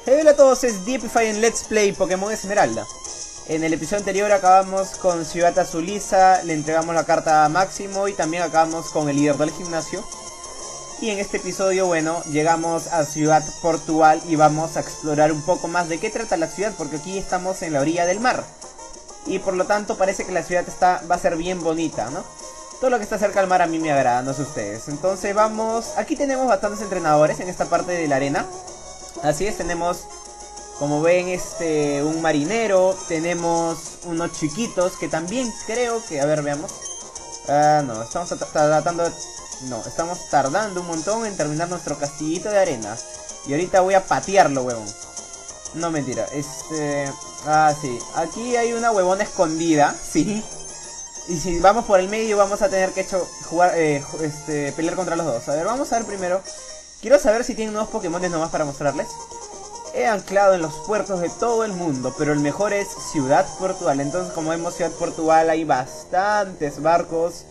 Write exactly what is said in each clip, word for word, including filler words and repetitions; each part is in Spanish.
Hey, hola a todos, es Deepify en Let's Play Pokémon Esmeralda. En el episodio anterior acabamos con Ciudad Azuliza, le entregamos la carta a Máximo y también acabamos con el líder del gimnasio. Y en este episodio, bueno, llegamos a Ciudad Portugal y vamos a explorar un poco más de qué trata la ciudad, porque aquí estamos en la orilla del mar. Y por lo tanto parece que la ciudad está, va a ser bien bonita, ¿no? Todo lo que está cerca del mar a mí me agrada, no sé ustedes. Entonces vamos, aquí tenemos bastantes entrenadores en esta parte de la arena. Así es, tenemos, como ven, este un marinero, tenemos unos chiquitos que también creo que, a ver, veamos. Ah, no, estamos tratando, no, estamos tardando un montón en terminar nuestro castillito de arena. Y ahorita voy a patearlo, huevón. No, mentira, este, ah, sí, aquí hay una huevona escondida, sí. Y si vamos por el medio vamos a tener que hecho, jugar, eh, este, pelear contra los dos. A ver, vamos a ver primero. Quiero saber si tienen nuevos Pokémon nomás para mostrarles. He anclado en los puertos de todo el mundo, pero el mejor es Ciudad Portugal. Entonces, como vemos, Ciudad Portugal hay bastantes barcos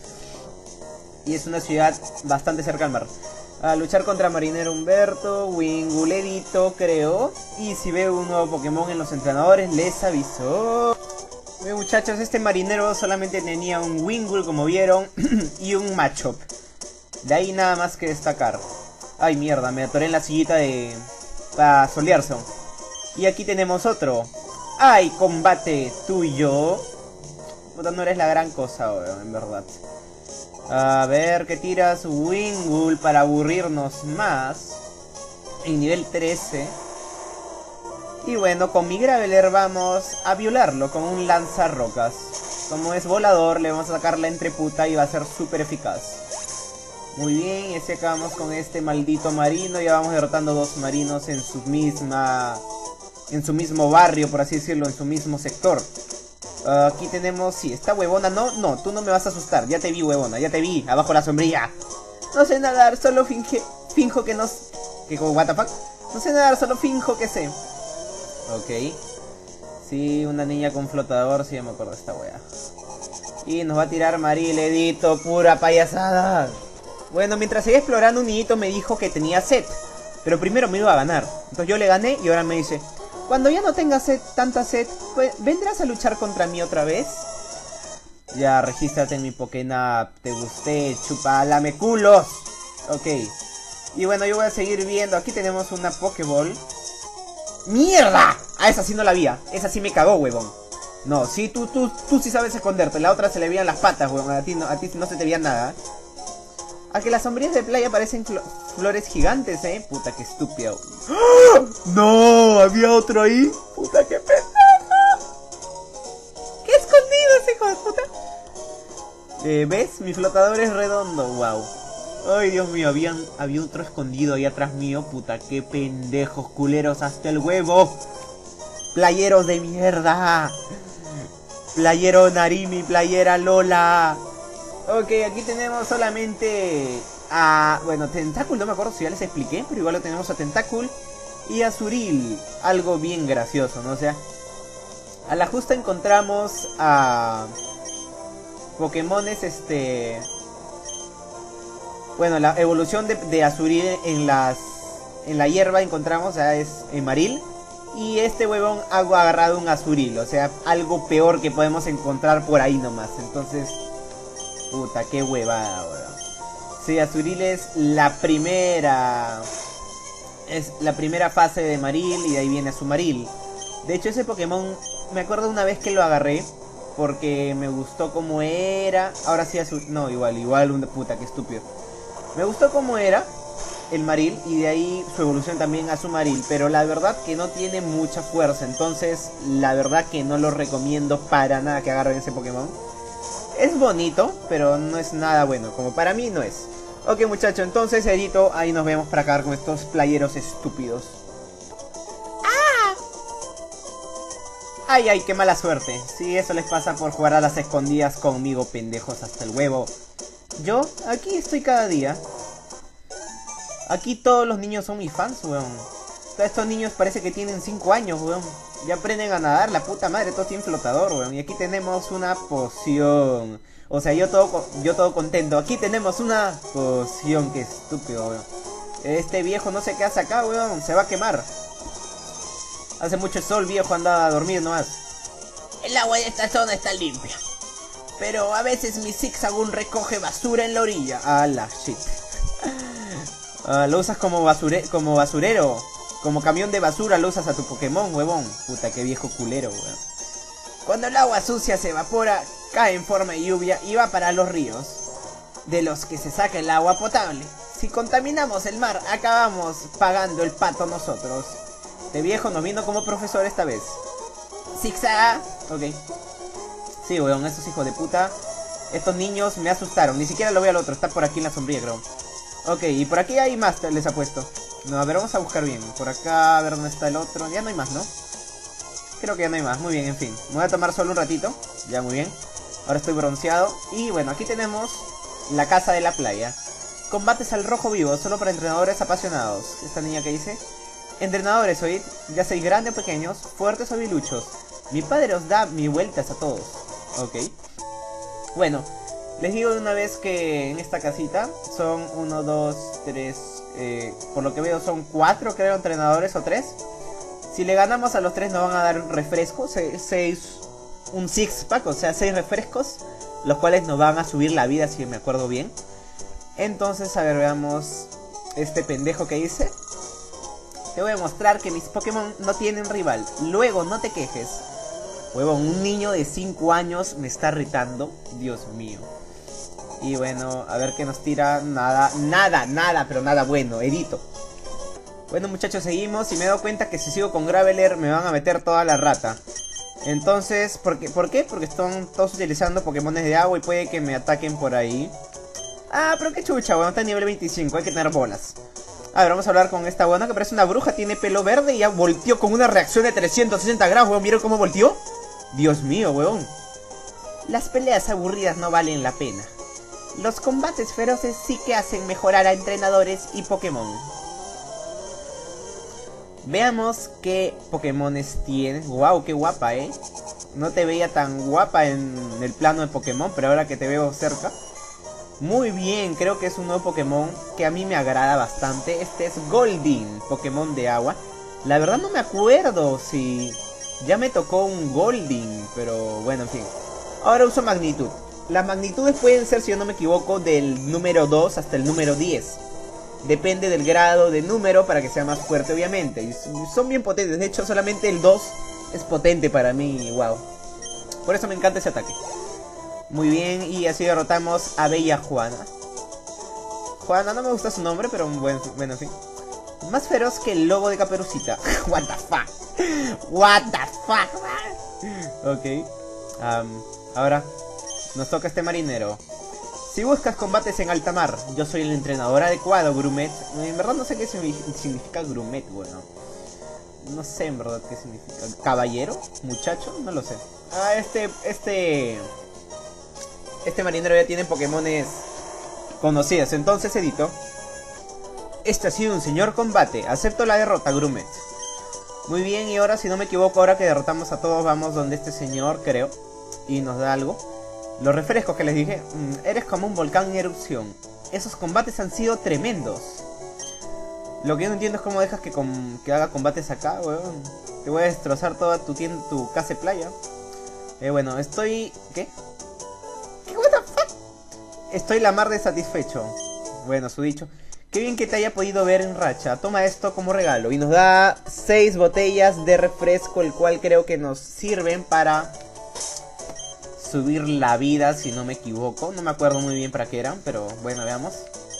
y es una ciudad bastante cerca al mar. A luchar contra Marinero Humberto, Winguledito, creo. Y si veo un nuevo Pokémon en los entrenadores, les aviso. Bien, muchachos, este marinero solamente tenía un Wingull, como vieron, y un Machop. De ahí nada más que destacar. Ay, mierda, me atoré en la sillita de... para solearse. Y aquí tenemos otro. Ay, combate, tú y yo. Puta, no eres la gran cosa, weón, en verdad. A ver, ¿qué tiras? Wingull para aburrirnos más. En nivel trece. Y bueno, con mi Graveler vamos a violarlo con un lanzarrocas. Como es volador, le vamos a sacar la entreputa y va a ser súper eficaz. Muy bien, y así acabamos con este maldito marino. Ya vamos derrotando dos marinos en su misma... en su mismo barrio, por así decirlo, en su mismo sector. Uh, aquí tenemos... sí, esta huevona, no, no, tú no me vas a asustar. Ya te vi, huevona, ya te vi, abajo la sombrilla. No sé nadar, solo finge, finjo que no... ¿Qué, what the fuck? No sé nadar, solo finjo que sé. Ok. Sí, una niña con flotador, sí, ya me acuerdo de esta wea. Y nos va a tirar Mariledito, pura payasada. Bueno, mientras seguía explorando, un niñito me dijo que tenía sed, pero primero me iba a ganar. Entonces yo le gané y ahora me dice: cuando ya no tengas sed, tanta sed, pues, ¿vendrás a luchar contra mí otra vez? Ya, regístrate en mi Pokénap. Te gusté, chupalame culos. Ok. Y bueno, yo voy a seguir viendo. Aquí tenemos una Pokéball. ¡Mierda! Ah, esa sí no la vi. Esa sí me cagó, huevón. No, sí, tú, tú, tú sí sabes esconderte. La otra se le veían las patas, huevón. A ti no, a ti no se te veía nada. A que las sombrillas de playa parecen flores gigantes, eh. Puta, qué estúpido. ¡Oh! No, había otro ahí. Puta, qué pendejo. ¡Qué escondido ese hijo de puta! Eh, ¿ves? Mi flotador es redondo, wow. Ay, Dios mío, había, había otro escondido ahí atrás mío. Puta, qué pendejos, culeros hasta el huevo. Playeros de mierda. Playero Narimi, playera Lola. Ok, aquí tenemos solamente a... bueno, Tentacool, no me acuerdo si ya les expliqué, pero igual lo tenemos a Tentacool y a Zuril. Algo bien gracioso, ¿no? O sea, a la justa encontramos a... Pokémones, este... bueno, la evolución de, de Azuril en las... en la hierba encontramos, o sea, es en Maril. Y este huevón ha agarrado un Azuril, o sea, algo peor que podemos encontrar por ahí nomás. Entonces... puta, qué huevada, weón. Sí, Azuril es la primera... es la primera fase de Maril y de ahí viene Azumarill. De hecho, ese Pokémon, me acuerdo una vez que lo agarré porque me gustó como era. Ahora sí, Azul... no, igual, igual, una puta, qué estúpido. Me gustó como era el Maril y de ahí su evolución también a Azumarill. Pero la verdad que no tiene mucha fuerza. Entonces, la verdad que no lo recomiendo para nada que agarren ese Pokémon. Es bonito, pero no es nada bueno. Como para mí no es. Ok, muchacho, entonces, Edito, ahí nos vemos para acabar con estos playeros estúpidos. ¡Ah! Ay, ay, qué mala suerte. Sí, eso les pasa por jugar a las escondidas conmigo, pendejos hasta el huevo. Yo, aquí estoy cada día. Aquí todos los niños son mis fans, weón. Todos estos niños parece que tienen cinco años, weón. Ya aprenden a nadar, la puta madre, todos tienen flotador, weón. Y aquí tenemos una poción. O sea, yo todo, yo todo contento. Aquí tenemos una poción, qué estúpido, weón. Este viejo no sé qué hace acá, weón. Se va a quemar. Hace mucho sol, viejo, anda a dormir nomás. El agua de esta zona está limpia, pero a veces mi Zigzagoon recoge basura en la orilla. Ah, la shit. Uh, lo usas como, basure como basurero. Como camión de basura lo usas a tu Pokémon, huevón. Puta, qué viejo culero, weón. Cuando el agua sucia se evapora, cae en forma de lluvia y va para los ríos, de los que se saca el agua potable. Si contaminamos el mar, acabamos pagando el pato nosotros. De viejo nos vino como profesor esta vez. Zigzaga. Ok. Sí, weón, esos hijos de puta. Estos niños me asustaron. Ni siquiera lo veo al otro, está por aquí en la sombrilla, creo. Ok, y por aquí hay más, les apuesto. No, a ver, vamos a buscar bien. Por acá, a ver dónde está el otro. Ya no hay más, ¿no? Creo que ya no hay más. Muy bien, en fin. Me voy a tomar solo un ratito. Ya, muy bien. Ahora estoy bronceado. Y bueno, aquí tenemos la casa de la playa. Combates al rojo vivo, solo para entrenadores apasionados. Esta niña que dice: entrenadores, oíd, ya seis grandes o pequeños, fuertes o biluchos. Mi padre os da mil vueltas a todos. Ok. Bueno, les digo de una vez que en esta casita son uno, dos, tres, eh, por lo que veo son cuatro, creo, entrenadores o tres. Si le ganamos a los tres nos van a dar un refresco, seis, un six pack, o sea, seis refrescos, los cuales nos van a subir la vida, si me acuerdo bien. Entonces, a ver, veamos este pendejo que dice: te voy a mostrar que mis Pokémon no tienen rival, luego no te quejes. Huevón, un niño de cinco años me está irritando, Dios mío. Y bueno, a ver qué nos tira. Nada, nada, nada, pero nada bueno, edito. Bueno, muchachos, seguimos y me he dado cuenta que si sigo con Graveler me van a meter toda la rata. Entonces, ¿por qué? ¿Por qué? Porque están todos utilizando Pokémones de agua y puede que me ataquen por ahí. Ah, pero qué chucha, bueno, está en nivel veinticinco, hay que tener bolas. A ver, vamos a hablar con esta buena que parece una bruja, tiene pelo verde y ya volteó con una reacción de trescientos sesenta grados, weón. ¿Vieron cómo volteó? Dios mío, weón. Las peleas aburridas no valen la pena. Los combates feroces sí que hacen mejorar a entrenadores y Pokémon. Veamos qué Pokémones tiene. Wow, qué guapa, eh. No te veía tan guapa en el plano de Pokémon, pero ahora que te veo cerca. Muy bien, creo que es un nuevo Pokémon que a mí me agrada bastante. Este es Goldeen, Pokémon de agua. La verdad no me acuerdo si ya me tocó un Goldeen, pero bueno, en fin. Ahora uso magnitud. Las magnitudes pueden ser, si yo no me equivoco, del número dos hasta el número diez. Depende del grado de número para que sea más fuerte, obviamente. Y son bien potentes, de hecho solamente el dos es potente para mí, wow. Por eso me encanta ese ataque. Muy bien, y así derrotamos a Bella Juana. Juana, no me gusta su nombre, pero bueno, bueno, en fin. Más feroz que el lobo de Caperucita. What the fuck. What the fuck. Ok. Um, ahora nos toca este marinero. Si buscas combates en alta mar, yo soy el entrenador adecuado, Grumet. En verdad no sé qué significa Grumet, bueno. No sé en verdad qué significa. ¿Caballero? ¿Muchacho? No lo sé. Ah, este... Este... Este marinero ya tiene Pokémones conocidos. Entonces, edito. Este ha sido un señor combate. Acepto la derrota, Grumet. Muy bien, y ahora, si no me equivoco, ahora que derrotamos a todos, vamos donde este señor, creo. Y nos da algo. Los refrescos que les dije. Mmm, eres como un volcán en erupción. Esos combates han sido tremendos. Lo que yo no entiendo es cómo dejas que, com que haga combates acá, weón. Te voy a destrozar toda tu tienda, tu casa de playa. Eh, bueno, estoy... ¿Qué? ¿Qué? What the fuck? Estoy la mar de satisfecho. Bueno, su dicho. Qué bien que te haya podido ver en racha. Toma esto como regalo. Y nos da seis botellas de refresco, el cual creo que nos sirven para subir la vida, si no me equivoco. No me acuerdo muy bien para qué eran, pero bueno, veamos.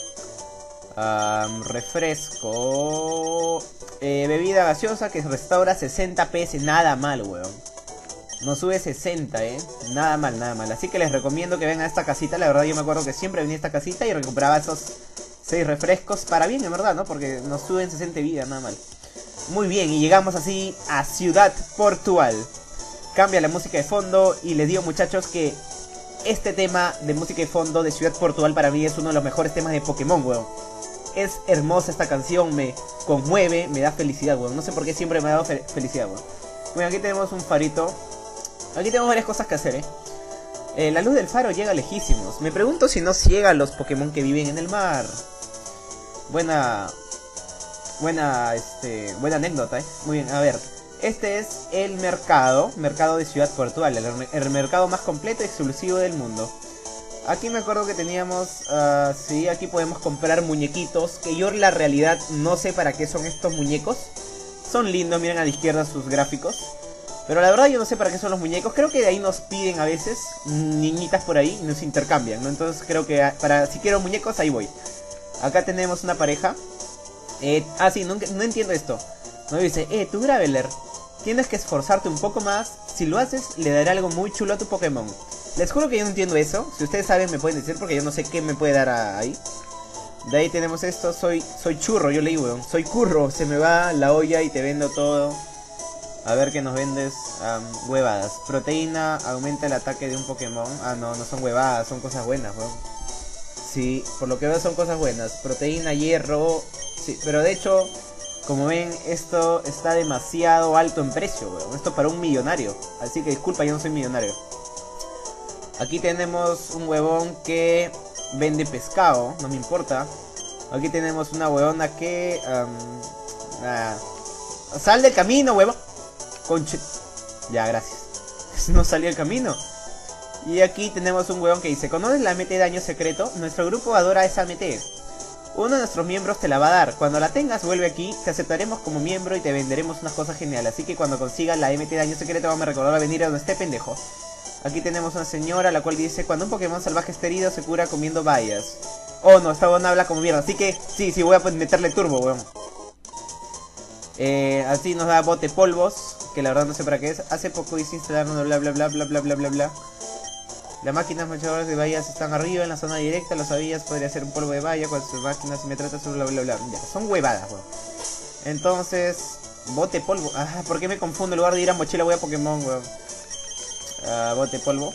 Um, refresco. Eh, bebida gaseosa que restaura sesenta P S. Nada mal, weón. Nos sube sesenta, eh. Nada mal, nada mal. Así que les recomiendo que vengan a esta casita. La verdad yo me acuerdo que siempre venía a esta casita y recuperaba esos seis refrescos. Para bien, en verdad, ¿no? Porque nos suben sesenta vida, nada mal. Muy bien, y llegamos así a Ciudad Portual. Cambia la música de fondo y les digo, muchachos, que este tema de música de fondo de Ciudad Portual para mí es uno de los mejores temas de Pokémon, weón. Es hermosa esta canción, me conmueve, me da felicidad, weón. No sé por qué siempre me ha dado fe felicidad, weón. Bueno, aquí tenemos un farito. Aquí tenemos varias cosas que hacer, ¿eh? Eh, la luz del faro llega lejísimos. Me pregunto si no ciega a los Pokémon que viven en el mar. Buena... Buena, este... Buena anécdota, ¿eh? Muy bien, a ver. Este es el mercado, mercado de Ciudad Portual, el, el mercado más completo y exclusivo del mundo. Aquí me acuerdo que teníamos, uh, sí, aquí podemos comprar muñequitos, que yo en la realidad no sé para qué son estos muñecos. Son lindos, miren a la izquierda sus gráficos. Pero la verdad yo no sé para qué son los muñecos. Creo que de ahí nos piden a veces niñitas por ahí y nos intercambian, ¿no? Entonces creo que para si quiero muñecos, ahí voy. Acá tenemos una pareja. Eh, ah, sí, no, no entiendo esto. Nos dice, eh, tú Graveler, tienes que esforzarte un poco más. Si lo haces, le daré algo muy chulo a tu Pokémon. Les juro que yo no entiendo eso. Si ustedes saben me pueden decir porque yo no sé qué me puede dar a, ahí. De ahí tenemos esto, soy soy churro, yo leí, weón. Soy curro, se me va la olla y te vendo todo. A ver qué nos vendes. Um, huevadas. Proteína, aumenta el ataque de un Pokémon. Ah, no, no son huevadas, son cosas buenas, weón. Sí, por lo que veo son cosas buenas. Proteína, hierro. Sí, pero de hecho, como ven, esto está demasiado alto en precio, weón. Esto para un millonario. Así que disculpa, yo no soy millonario. Aquí tenemos un huevón que vende pescado, no me importa. Aquí tenemos una huevona que... Um, ah, ¡sal del camino, huevón! Conche... Ya, gracias. No salió el camino. Y aquí tenemos un huevón que dice, ¿conoces la M T de daño secreto? Nuestro grupo adora esa M T. Uno de nuestros miembros te la va a dar. Cuando la tengas, vuelve aquí, te aceptaremos como miembro y te venderemos unas cosas geniales. Así que cuando consigas la M T de daño secreto, vamos a recordar a venir a donde esté pendejo. Aquí tenemos una señora la cual dice, cuando un Pokémon salvaje esté herido se cura comiendo bayas. Oh no, esta buena habla como mierda, así que sí, sí, voy a meterle turbo, weón. Eh, así nos da bote polvos, que la verdad no sé para qué es. Hace poco hice instalar uno bla bla bla bla bla bla bla bla. Las máquinas machadoras de bayas están arriba en la zona directa, lo sabías, podría ser un polvo de baya cuando sus máquinas si me tratas bla bla bla. Ya, son huevadas, weón. Entonces, bote polvo. Ah, ¿por qué me confundo? En lugar de ir a mochila voy a Pokémon, weón. Uh, bote polvo.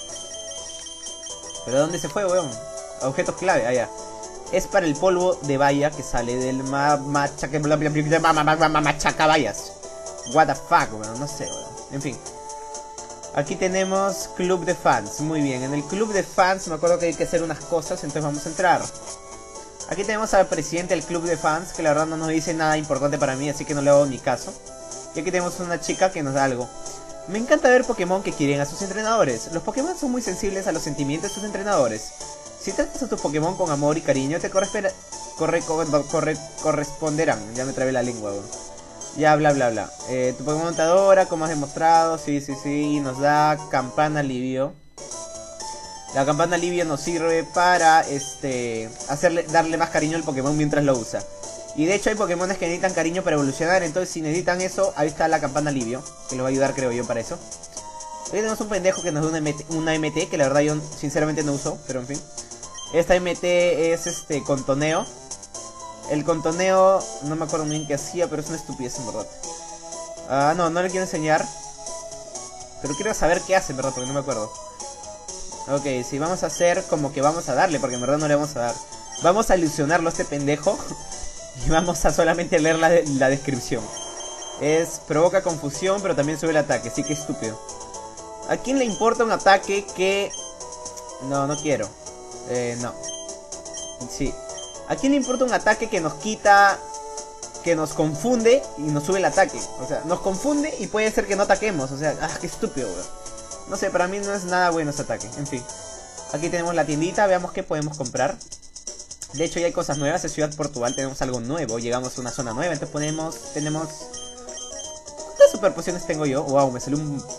¿Pero dónde se fue, weón? Objetos clave, allá. Es para el polvo de baya que sale del ma machaca machaca bayas. What the fuck, weón, no sé, weón. En fin. Aquí tenemos club de fans. Muy bien, en el club de fans me acuerdo que hay que hacer unas cosas, entonces vamos a entrar. Aquí tenemos al presidente del club de fans, que la verdad no nos dice nada importante para mí, así que no le hago ni caso. Y aquí tenemos una chica que nos da algo. Me encanta ver Pokémon que quieren a sus entrenadores. Los Pokémon son muy sensibles a los sentimientos de sus entrenadores. Si tratas a tus Pokémon con amor y cariño, te corre, corre, corre, corresponderán. Ya me trabé la lengua, weón. Ya, bla, bla, bla. Eh, tu Pokémon te adora, como has demostrado. Sí, sí, sí. Y nos da campana alivio. La campana alivio nos sirve para este hacerle darle más cariño al Pokémon mientras lo usa. Y de hecho hay Pokémon que necesitan cariño para evolucionar. Entonces si necesitan eso, ahí está la campana alivio, que los va a ayudar, creo yo, para eso. Hoy tenemos un pendejo que nos da una M T, una M T, que la verdad yo sinceramente no uso, pero en fin. Esta M T es este contoneo. El contoneo, no me acuerdo muy bien qué hacía, pero es una estupidez en verdad. Ah, no, no le quiero enseñar. Pero quiero saber qué hace, en verdad, porque no me acuerdo. Ok, sí, vamos a hacer como que vamos a darle, porque en verdad no le vamos a dar. Vamos a ilusionarlo a este pendejo. Y vamos a solamente leer la, la descripción. Es, provoca confusión, pero también sube el ataque, sí que estúpido. ¿A quién le importa un ataque que... No, no quiero. Eh, no. Sí. ¿A quién le importa un ataque que nos quita... Que nos confunde y nos sube el ataque? O sea, nos confunde y puede ser que no ataquemos. O sea, ah, qué estúpido, weón. No sé, para mí no es nada bueno ese ataque. En fin. Aquí tenemos la tiendita, veamos qué podemos comprar. De hecho ya hay cosas nuevas en Ciudad Portugal, tenemos algo nuevo, llegamos a una zona nueva, entonces ponemos, tenemos... ¿Cuántas super pociones tengo yo? Wow, me salió un... Um...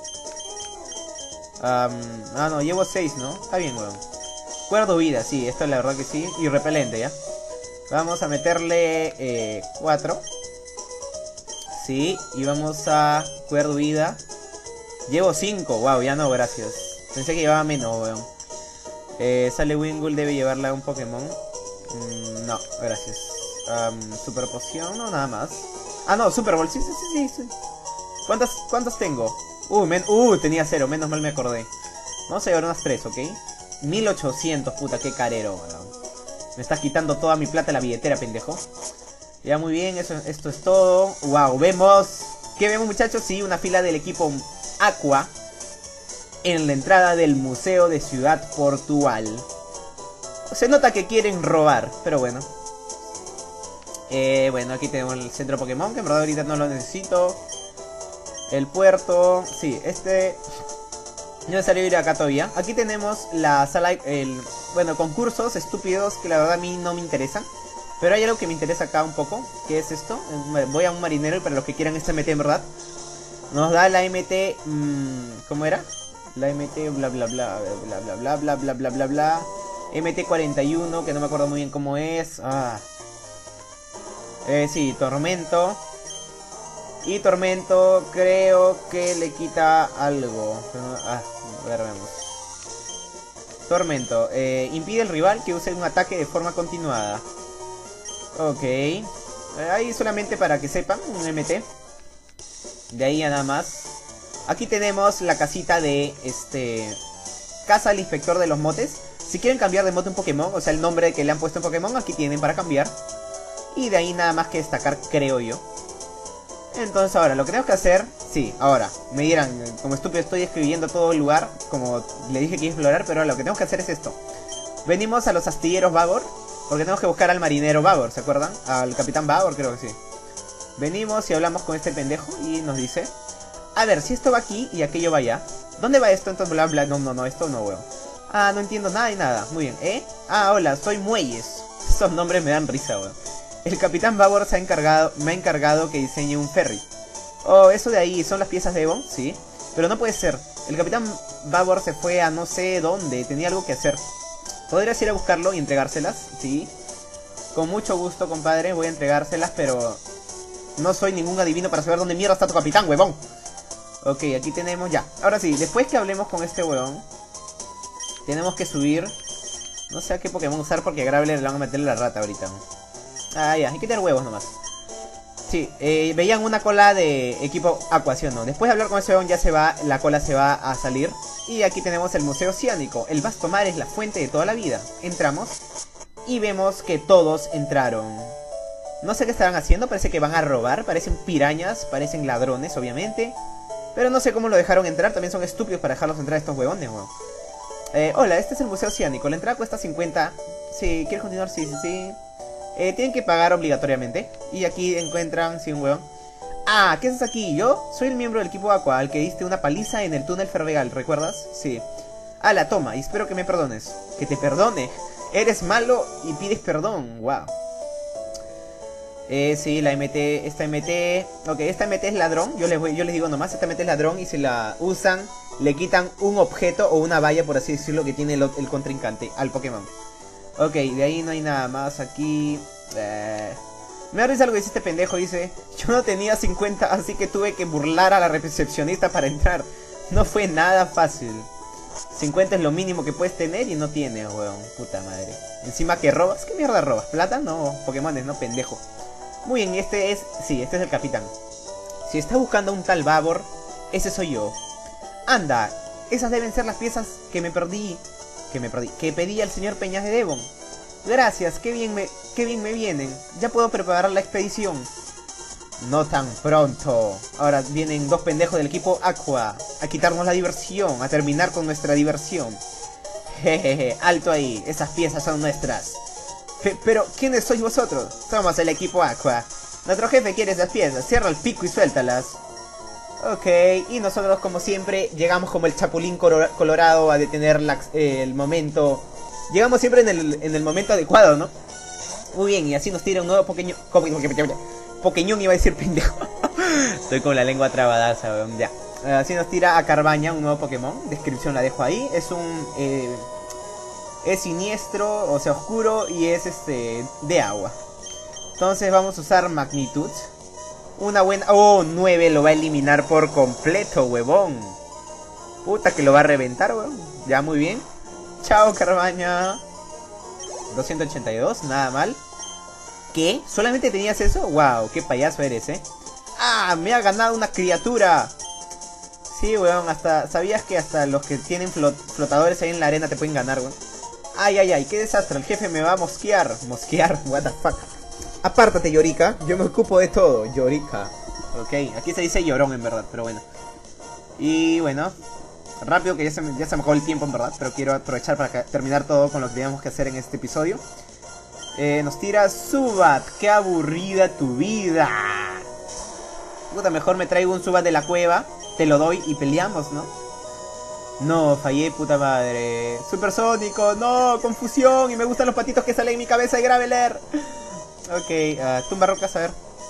Ah no, llevo seis, ¿no? Está bien, weón. Cuerdo vida, sí, esto es la verdad que sí, y repelente, ¿ya? Vamos a meterle eh, cuatro. Sí, y vamos a cuerdo vida. Llevo cinco, wow, ya no, gracias. Pensé que llevaba menos, weón. Eh, sale Wingull, debe llevarla a un Pokémon. Mm, no, gracias. Um, super poción, no, nada más. Ah, no, Super Ball, sí, sí, sí, sí. ¿Cuántas, cuántas tengo? Uh, men uh, tenía cero, menos mal me acordé. Vamos a llevar unas tres, ¿ok? mil ochocientos, puta, qué carero, weón. Me estás quitando toda mi plata de la billetera, pendejo. Ya, muy bien, eso, esto es todo. Wow, vemos... ¿Qué vemos, muchachos? Sí, una fila del equipo Aqua en la entrada del Museo de Ciudad Portugal. Se nota que quieren robar, pero bueno. Eh, bueno, aquí tenemos el centro Pokémon, que en verdad ahorita no lo necesito. El puerto, sí, este... No es necesario ir acá todavía. Aquí tenemos la sala, el... Bueno, concursos estúpidos que la verdad a mí no me interesan. Pero hay algo que me interesa acá un poco. ¿Qué es esto? Voy a un marinero y para los que quieran esta M T en verdad. Nos da la M T... Mmm, ¿cómo era? La M T bla bla bla bla bla bla bla bla bla bla bla. M T cuarenta y uno, que no me acuerdo muy bien cómo es. Ah. Eh, sí, Tormento. Y Tormento creo que le quita algo. Ah, a ver, vemos. Tormento. Eh, impide al rival que use un ataque de forma continuada. Ok. Eh, ahí solamente para que sepan, un M T. De ahí a nada más. Aquí tenemos la casita de este... Casa del Inspector de los Motes. Si quieren cambiar de mote un Pokémon, o sea el nombre que le han puesto en Pokémon, aquí tienen para cambiar. Y de ahí nada más que destacar, creo yo. Entonces ahora, lo que tenemos que hacer... Sí, ahora, me dirán, como estúpido estoy escribiendo todo el lugar, como le dije que iba a explorar, pero ahora lo que tenemos que hacer es esto. Venimos a los astilleros Vagor, porque tenemos que buscar al marinero Vagor, ¿se acuerdan? Al capitán Vagor, creo que sí. Venimos y hablamos con este pendejo y nos dice... A ver, si esto va aquí y aquello va allá, ¿dónde va esto? Entonces bla bla, no, no, no, esto no, weón. Ah, no entiendo nada y nada, muy bien, ¿eh? Ah, hola, soy Muelles. Esos nombres me dan risa, weón. El capitán Vagor se ha encargado, me ha encargado que diseñe un ferry. Oh, eso de ahí, ¿son las piezas de Ebon? Sí. Pero no puede ser. El capitán Vagor se fue a no sé dónde, tenía algo que hacer. ¿Podrías ir a buscarlo y entregárselas? Sí. Con mucho gusto, compadre, voy a entregárselas, pero... No soy ningún adivino para saber dónde mierda está tu capitán, huevón. Ok, aquí tenemos ya. Ahora sí, después que hablemos con este huevón, tenemos que subir... No sé a qué Pokémon usar porque a Graveler le van a meterle la rata ahorita. Ah, ya, hay que tener huevos nomás. Sí, eh, veían una cola de equipo Aqua, ¿sí o no? Después de hablar con ese weón ya se va, la cola se va a salir. Y aquí tenemos el Museo Oceánico. El vasto mar es la fuente de toda la vida. Entramos y vemos que todos entraron. No sé qué estarán haciendo, parece que van a robar. Parecen pirañas, parecen ladrones, obviamente. Pero no sé cómo lo dejaron entrar, también son estúpidos para dejarlos entrar estos huevones, weón. Eh, hola, este es el Museo Oceánico. La entrada cuesta cincuenta. Sí, ¿quieres continuar? Sí, sí, sí. Eh, tienen que pagar obligatoriamente. Y aquí encuentran, sí, un huevón. Ah, ¿qué haces aquí? Yo soy el miembro del equipo Aqua, al que diste una paliza en el túnel Fervegal, ¿recuerdas? Sí. Ah, la toma, y espero que me perdones. Que te perdone. Eres malo y pides perdón. Wow. Eh, sí, la M T, esta M T... Ok, esta M T es ladrón. Yo les, voy, yo les digo nomás, esta M T es ladrón. Y si la usan, le quitan un objeto o una valla, por así decirlo, que tiene el, el contrincante al Pokémon. Ok, de ahí no hay nada más aquí. Eh... Me da risa algo que dice este pendejo, dice... Yo no tenía cincuenta, así que tuve que burlar a la recepcionista para entrar. No fue nada fácil. cincuenta es lo mínimo que puedes tener y no tienes, weón. Puta madre. Encima que robas, ¿qué mierda robas? ¿Plata? No, Pokémones, no, pendejo. Muy bien, este es... Sí, este es el capitán. Si está buscando a un tal Vagor, ese soy yo. Anda, esas deben ser las piezas que me perdí... Que me perdí... Que pedí al señor Peñas de Devon. Gracias, qué bien me... Qué bien me vienen. Ya puedo preparar la expedición. No tan pronto. Ahora vienen dos pendejos del equipo Aqua a quitarnos la diversión, a terminar con nuestra diversión. Jejeje, alto ahí, esas piezas son nuestras. Pe pero, ¿quiénes sois vosotros? Somos el equipo Aqua. Nuestro jefe quiere esas piezas, cierra el pico y suéltalas. Ok, y nosotros como siempre llegamos como el chapulín colorado a detener la, eh, el momento. Llegamos siempre en el, en el momento adecuado, ¿no? Muy bien, y así nos tira un nuevo pequeño... Pokéñón iba a decir pendejo. Estoy con la lengua trabadaza, weón. Ya. Así nos tira a Carbaña, un nuevo Pokémon. Descripción la dejo ahí. Es un... Eh, es siniestro, o sea, oscuro. Y es este... de agua. Entonces vamos a usar Magnitud. Una buena... Oh, nueve lo va a eliminar por completo, huevón. Puta que lo va a reventar, weón. Ya, muy bien. Chao, Carbaña. doscientos ochenta y dos, nada mal. ¿Qué? ¿Solamente tenías eso? Wow, qué payaso eres, eh. ¡Ah! Me ha ganado una criatura. Sí, weón, hasta... ¿Sabías que hasta los que tienen flot flotadores ahí en la arena te pueden ganar, weón? Ay, ay, ay, qué desastre, el jefe me va a mosquear. ¿Mosquear? What the fuck. Apártate, Yorika, yo me ocupo de todo, Yorika. Ok, aquí se dice llorón en verdad, pero bueno. Y bueno, rápido que ya se me, ya se me acabó el tiempo en verdad, pero quiero aprovechar para terminar todo con lo que teníamos que hacer en este episodio. Eh, nos tira Zubat, qué aburrida tu vida. Puta, mejor me traigo un Zubat de la cueva, te lo doy y peleamos, ¿no? No, fallé, puta madre. Supersónico, no, confusión. Y me gustan los patitos que salen en mi cabeza de Graveler. Ok, uh, tumba rocas, a ver.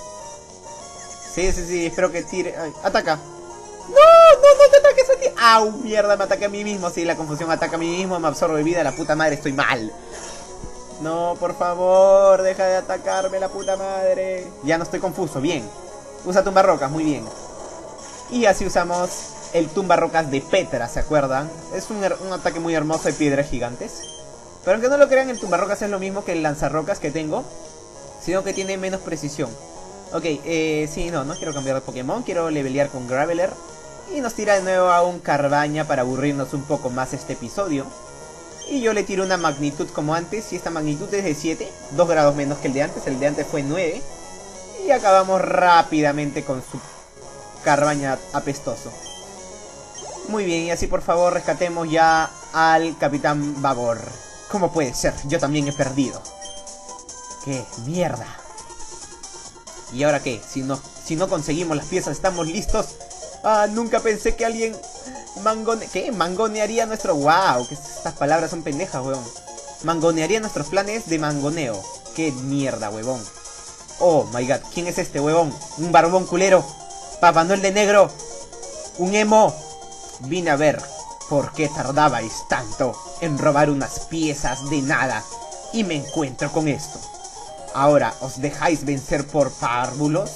Sí, sí, sí, espero que tire. Ay, ataca. No, no, no te ataques a ti. Au, mierda, me ataqué a mí mismo. Sí, la confusión ataca a mí mismo, me absorbe vida. La puta madre, estoy mal. No, por favor, deja de atacarme, la puta madre. Ya no estoy confuso, bien. Usa tumba rocas, muy bien. Y así usamos el tumba rocas de Petra, ¿se acuerdan? Es un, un ataque muy hermoso de piedras gigantes. Pero aunque no lo crean, el tumba rocas es lo mismo que el lanzarrocas que tengo, sino que tiene menos precisión. Ok, eh, sí, no, no quiero cambiar de Pokémon, quiero levelear con Graveler. Y nos tira de nuevo a un Carbaña para aburrirnos un poco más este episodio. Y yo le tiro una magnitud como antes, y esta magnitud es de siete, dos grados menos que el de antes, el de antes fue nueve. Y acabamos rápidamente con su Carbaña apestoso. Muy bien, y así por favor rescatemos ya al Capitán Babor. ¿Cómo puede ser? Yo también he perdido. ¡Qué mierda! ¿Y ahora qué? Si no, si no conseguimos las piezas, ¿estamos listos? Ah, nunca pensé que alguien mangone... ¿Qué? Mangonearía nuestro... ¡Wow! Que estas palabras son pendejas, huevón. Mangonearía nuestros planes de mangoneo. ¡Qué mierda, huevón! Oh, my god. ¿Quién es este, huevón? Un barbón culero. Papá Noel de negro. Un emo. Vine a ver por qué tardabais tanto en robar unas piezas de nada. Y me encuentro con esto. Ahora, ¿os dejáis vencer por párvulos?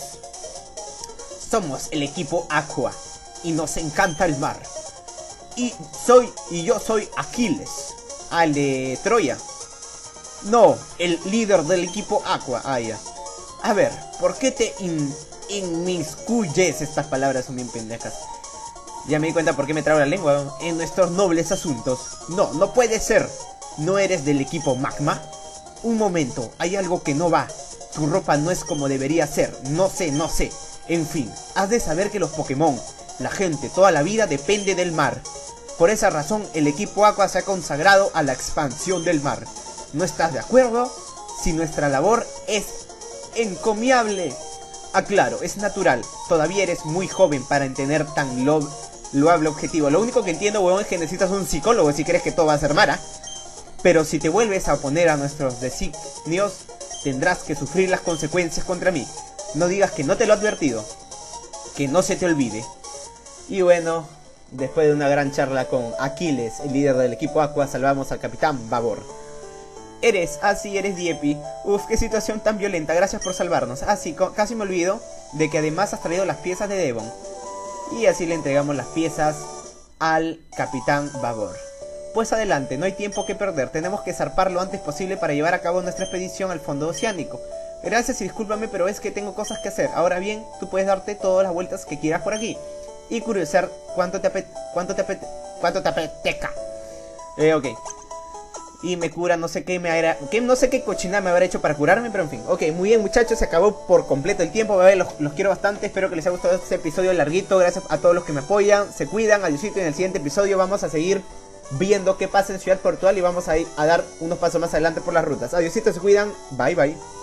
Somos el equipo Aqua y nos encanta el mar. Y soy y yo soy Aquiles, al de Troya. No, el líder del equipo Aqua. Ah, ya. A ver, ¿por qué te in inmiscuyes? Estas palabras son bien pendejas. Ya me di cuenta por qué me trabo la lengua. En nuestros nobles asuntos. No, no puede ser. ¿No eres del equipo Magma? Un momento, hay algo que no va. Tu ropa no es como debería ser. No sé, no sé. En fin, has de saber que los Pokémon, la gente, toda la vida depende del mar. Por esa razón, el equipo Aqua se ha consagrado a la expansión del mar. ¿No estás de acuerdo? Si nuestra labor es encomiable. Ah, claro, es natural. Todavía eres muy joven para entender tan lo loable objetivo. Lo único que entiendo, huevón, es que necesitas un psicólogo si crees que todo va a ser mara. Pero si te vuelves a oponer a nuestros designios, tendrás que sufrir las consecuencias contra mí. No digas que no te lo he advertido. Que no se te olvide. Y bueno, después de una gran charla con Aquiles, el líder del equipo Aqua, salvamos al Capitán Babor. Eres, así eres Diepi. Uf, qué situación tan violenta, gracias por salvarnos. Así, ah, casi me olvido de que además has traído las piezas de Devon. Y así le entregamos las piezas al Capitán Babor. Pues adelante, no hay tiempo que perder, tenemos que zarpar lo antes posible para llevar a cabo nuestra expedición al fondo oceánico. Gracias y discúlpame, pero es que tengo cosas que hacer. Ahora bien, tú puedes darte todas las vueltas que quieras por aquí y curiosar cuánto te apete... cuánto te apete... cuánto te apetezca. Eh, ok. Y me cura, no sé qué me hará... que no sé qué cochina me habrá hecho para curarme, pero en fin. Ok, muy bien muchachos, se acabó por completo el tiempo. A ver, los, los quiero bastante, espero que les haya gustado este episodio larguito. Gracias a todos los que me apoyan, se cuidan, adiósito. Y en el siguiente episodio vamos a seguir viendo qué pasa en Ciudad Portual y vamos a ir a dar unos pasos más adelante por las rutas. Adiósito, se cuidan, bye bye.